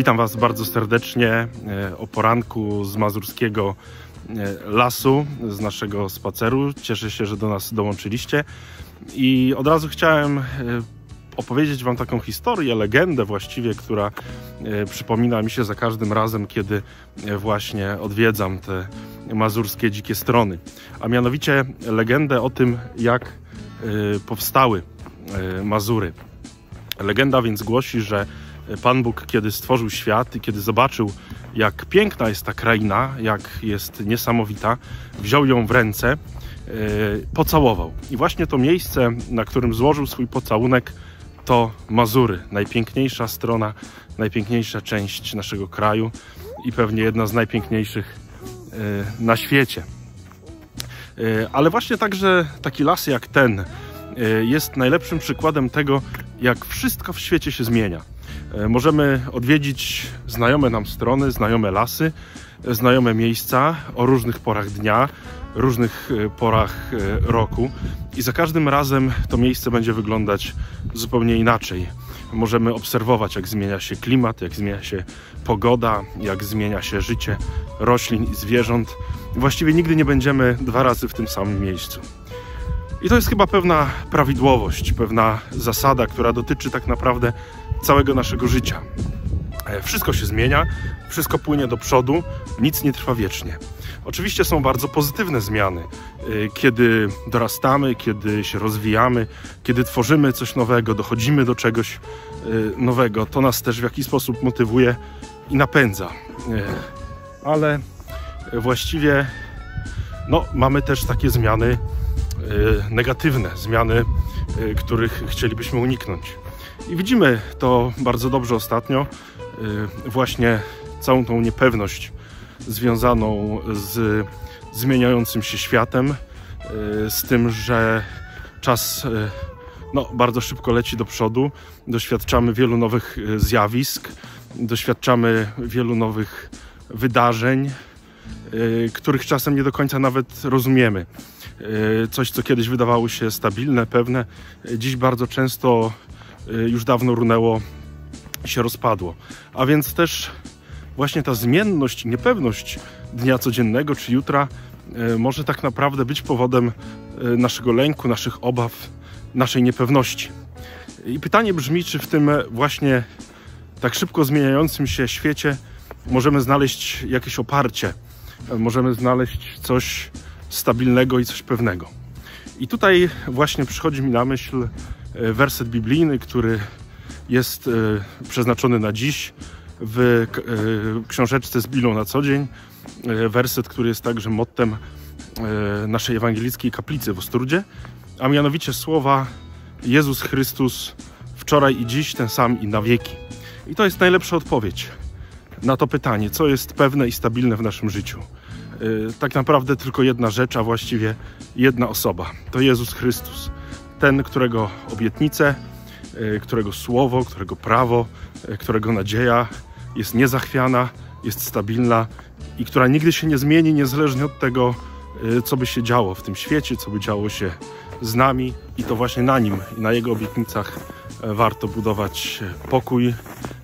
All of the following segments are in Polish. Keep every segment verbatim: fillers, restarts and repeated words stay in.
Witam Was bardzo serdecznie o poranku z mazurskiego lasu, z naszego spaceru. Cieszę się, że do nas dołączyliście i od razu chciałem opowiedzieć Wam taką historię, legendę właściwie, która przypomina mi się za każdym razem, kiedy właśnie odwiedzam te mazurskie dzikie strony. A mianowicie legendę o tym, jak powstały Mazury. Legenda więc głosi, że Pan Bóg, kiedy stworzył świat i kiedy zobaczył, jak piękna jest ta kraina, jak jest niesamowita, wziął ją w ręce, pocałował. I właśnie to miejsce, na którym złożył swój pocałunek, to Mazury. Najpiękniejsza strona, najpiękniejsza część naszego kraju i pewnie jedna z najpiękniejszych na świecie. Ale właśnie także taki las jak ten jest najlepszym przykładem tego, jak wszystko w świecie się zmienia. Możemy odwiedzić znajome nam strony, znajome lasy, znajome miejsca o różnych porach dnia, różnych porach roku i za każdym razem to miejsce będzie wyglądać zupełnie inaczej. Możemy obserwować, jak zmienia się klimat, jak zmienia się pogoda, jak zmienia się życie roślin i zwierząt. Właściwie nigdy nie będziemy dwa razy w tym samym miejscu. I to jest chyba pewna prawidłowość, pewna zasada, która dotyczy tak naprawdę całego naszego życia. Wszystko się zmienia, wszystko płynie do przodu, nic nie trwa wiecznie. Oczywiście są bardzo pozytywne zmiany, kiedy dorastamy, kiedy się rozwijamy, kiedy tworzymy coś nowego, dochodzimy do czegoś nowego. To nas też w jakiś sposób motywuje i napędza. Ale właściwie no, mamy też takie zmiany negatywne, zmiany, których chcielibyśmy uniknąć. I widzimy to bardzo dobrze ostatnio, właśnie całą tą niepewność związaną z zmieniającym się światem, z tym, że czas no, bardzo szybko leci do przodu, doświadczamy wielu nowych zjawisk, doświadczamy wielu nowych wydarzeń, których czasem nie do końca nawet rozumiemy. Coś, co kiedyś wydawało się stabilne, pewne, dziś bardzo często już dawno runęło i się rozpadło. A więc też właśnie ta zmienność i niepewność dnia codziennego czy jutra może tak naprawdę być powodem naszego lęku, naszych obaw, naszej niepewności. I pytanie brzmi, czy w tym właśnie tak szybko zmieniającym się świecie możemy znaleźć jakieś oparcie, możemy znaleźć coś stabilnego i coś pewnego. I tutaj właśnie przychodzi mi na myśl werset biblijny, który jest przeznaczony na dziś w książeczce z Biblią na co dzień. Werset, który jest także mottem naszej ewangelickiej kaplicy w Ostródzie, a mianowicie słowa: Jezus Chrystus wczoraj i dziś ten sam i na wieki. I to jest najlepsza odpowiedź na to pytanie, co jest pewne i stabilne w naszym życiu. Tak naprawdę tylko jedna rzecz, a właściwie jedna osoba. To Jezus Chrystus. Ten, którego obietnice, którego słowo, którego prawo, którego nadzieja jest niezachwiana, jest stabilna i która nigdy się nie zmieni, niezależnie od tego, co by się działo w tym świecie, co by działo się z nami. I to właśnie na Nim i na Jego obietnicach warto budować pokój,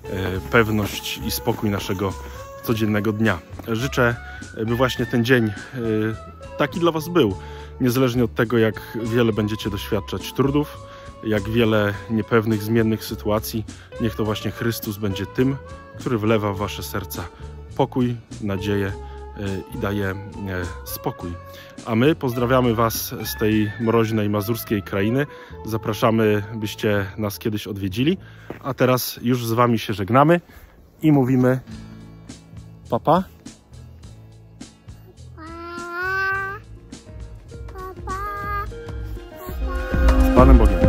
pewność i spokój naszego codziennego dnia. Życzę, by właśnie ten dzień taki dla Was był, niezależnie od tego, jak wiele będziecie doświadczać trudów, jak wiele niepewnych, zmiennych sytuacji. Niech to właśnie Chrystus będzie tym, który wlewa w Wasze serca pokój, nadzieję i daje spokój. A my pozdrawiamy Was z tej mroźnej mazurskiej krainy. Zapraszamy, byście nas kiedyś odwiedzili. A teraz już z Wami się żegnamy i mówimy pa, pa. Z Panem Bogiem.